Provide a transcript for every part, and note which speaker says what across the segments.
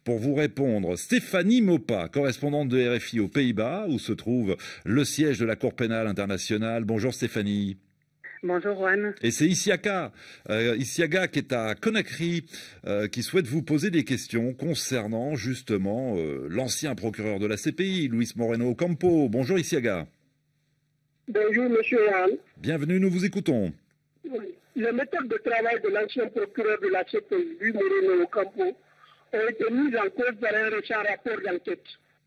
Speaker 1: pour vous répondre Stéphanie Maupas, correspondante de RFI aux Pays-Bas, où se trouve le siège de la Cour pénale internationale. Bonjour Stéphanie.
Speaker 2: Bonjour Juan.
Speaker 1: Et c'est Isiaga qui est à Conakry, qui souhaite vous poser des questions concernant justement l'ancien procureur de la CPI, Luis Moreno Ocampo. Bonjour Isiaga.
Speaker 3: Bonjour Monsieur Juan.
Speaker 1: Bienvenue, nous vous écoutons.
Speaker 3: Oui. Les méthodes de travail de l'ancien procureur de la CPI, Luis Moreno Ocampo, ont été mises en cause par un récent rapport d'enquête.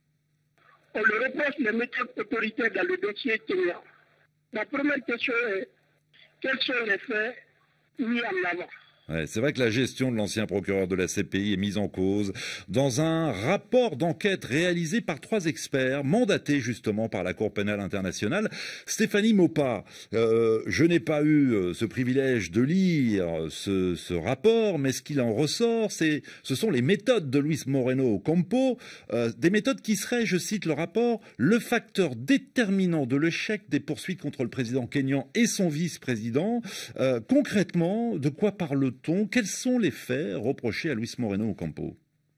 Speaker 3: On le reproche les méthodes autoritaires dans le dossier kenyan. La première question est: quels sont les faits mis en avant?
Speaker 1: Ouais, c'est vrai que la gestion de l'ancien procureur de la CPI est mise en cause dans un rapport d'enquête réalisé par 3 experts mandatés justement par la Cour pénale internationale. Stéphanie Maupas, je n'ai pas eu ce privilège de lire ce rapport, mais ce qu'il en ressort, ce sont les méthodes de Luis Moreno Ocampo, des méthodes qui seraient, je cite le rapport, le facteur déterminant de l'échec des poursuites contre le président kényan et son vice-président. Concrètement, de quoi parle-t-on? Quels sont les faits reprochés à Luis Moreno Ocampo?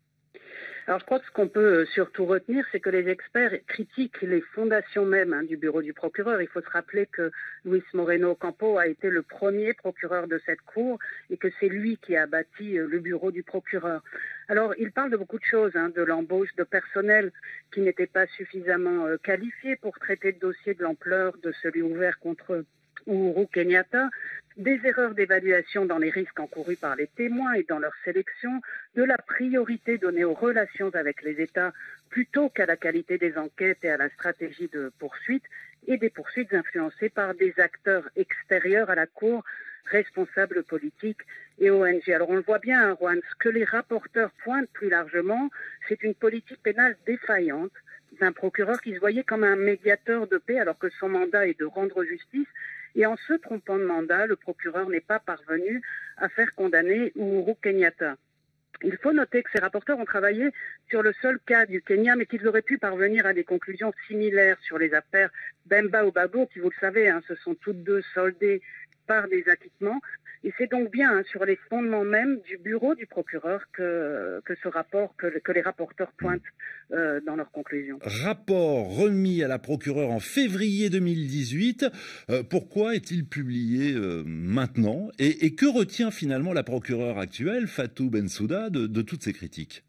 Speaker 2: Alors je crois que ce qu'on peut surtout retenir, c'est que les experts critiquent les fondations même du bureau du procureur. Il faut se rappeler que Luis Moreno Ocampo a été le premier procureur de cette cour et que c'est lui qui a bâti le bureau du procureur. Alors il parle de beaucoup de choses, de l'embauche de personnel qui n'était pas suffisamment qualifié pour traiter de dossiers de l'ampleur de celui ouvert contre Uhuru Kenyatta, des erreurs d'évaluation dans les risques encourus par les témoins et dans leur sélection, de la priorité donnée aux relations avec les États plutôt qu'à la qualité des enquêtes et à la stratégie de poursuite, et des poursuites influencées par des acteurs extérieurs à la Cour, responsables politiques et ONG. Alors on le voit bien, Juan, ce que les rapporteurs pointent plus largement, c'est une politique pénale défaillante d'un procureur qui se voyait comme un médiateur de paix alors que son mandat est de rendre justice. Et en se trompant de mandat, le procureur n'est pas parvenu à faire condamner Uhuru Kenyatta. Il faut noter que ces rapporteurs ont travaillé sur le seul cas du Kenya, mais qu'ils auraient pu parvenir à des conclusions similaires sur les affaires Bemba ou Gbagbo, qui, vous le savez, se sont toutes deux soldées par des acquittements. Et c'est donc bien sur les fondements même du bureau du procureur que ce rapport, que les rapporteurs pointent dans leurs conclusions.
Speaker 1: Rapport remis à la procureure en février 2018. Pourquoi est-il publié maintenant et que retient finalement la procureure actuelle, Fatou Bensouda, de toutes ces critiques?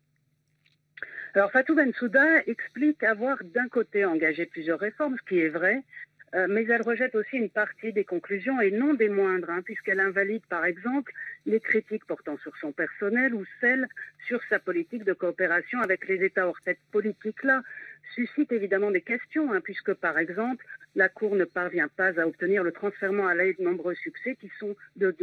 Speaker 2: Alors Fatou Bensouda explique avoir d'un côté engagé plusieurs réformes, ce qui est vrai, mais elle rejette aussi une partie des conclusions et non des moindres, puisqu'elle invalide par exemple les critiques portant sur son personnel ou celles sur sa politique de coopération avec les États. Or, cette politique-là suscite évidemment des questions, puisque par exemple, la Cour ne parvient pas à obtenir le transfèrement à l'aide de nombreux suspects qui sont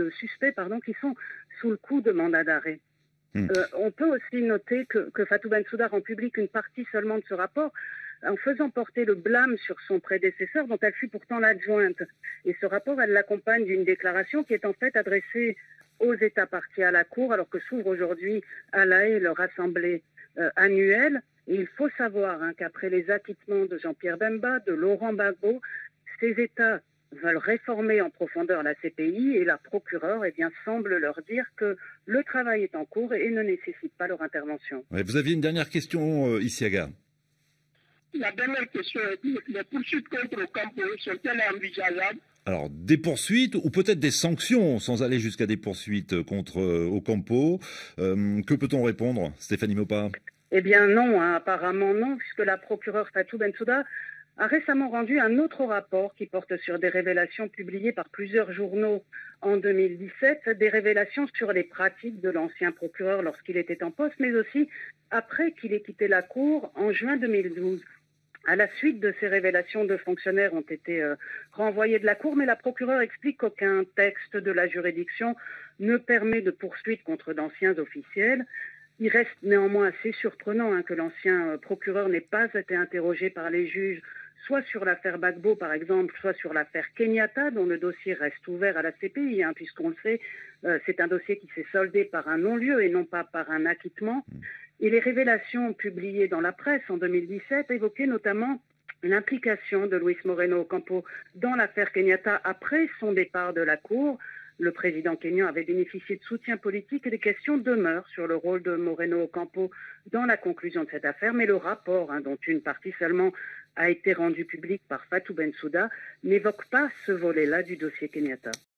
Speaker 2: sous le coup de mandat d'arrêt. On peut aussi noter que Fatou Bensouda rend public une partie seulement de ce rapport, en faisant porter le blâme sur son prédécesseur, dont elle fut pourtant l'adjointe. Et ce rapport, elle l'accompagne d'une déclaration qui est en fait adressée aux États partis à la Cour, alors que s'ouvre aujourd'hui à La Haye leur assemblée annuelle. Et il faut savoir qu'après les acquittements de Jean-Pierre Bemba, de Laurent Gbagbo, ces États veulent réformer en profondeur la CPI et la procureure semble leur dire que le travail est en cours et ne nécessite pas leur intervention.
Speaker 1: Ouais, vous aviez une dernière question, Isiaga.
Speaker 3: La dernière question est: les poursuites contre Ocampo sont-elles envisageables?
Speaker 1: Alors, des poursuites ou peut-être des sanctions, sans aller jusqu'à des poursuites contre Ocampo. Que peut-on répondre, Stéphanie Maupas?
Speaker 2: Eh bien non, apparemment non, puisque la procureure Fatou Bensouda a récemment rendu un autre rapport qui porte sur des révélations publiées par plusieurs journaux en 2017, des révélations sur les pratiques de l'ancien procureur lorsqu'il était en poste, mais aussi après qu'il ait quitté la Cour en juin 2012. À la suite de ces révélations, 2 fonctionnaires ont été renvoyés de la Cour, mais la procureure explique qu'aucun texte de la juridiction ne permet de poursuite contre d'anciens officiels. Il reste néanmoins assez surprenant que l'ancien procureur n'ait pas été interrogé par les juges, soit sur l'affaire Gbagbo par exemple, soit sur l'affaire Kenyatta, dont le dossier reste ouvert à la CPI, puisqu'on le sait, c'est un dossier qui s'est soldé par un non-lieu et non pas par un acquittement. Et les révélations publiées dans la presse en 2017 évoquaient notamment l'implication de Luis Moreno Ocampo dans l'affaire Kenyatta après son départ de la Cour, Le président kényan avait bénéficié de soutien politique et des questions demeurent sur le rôle de Moreno Ocampo dans la conclusion de cette affaire. Mais le rapport, dont une partie seulement a été rendu public par Fatou Bensouda, n'évoque pas ce volet-là du dossier Kenyatta.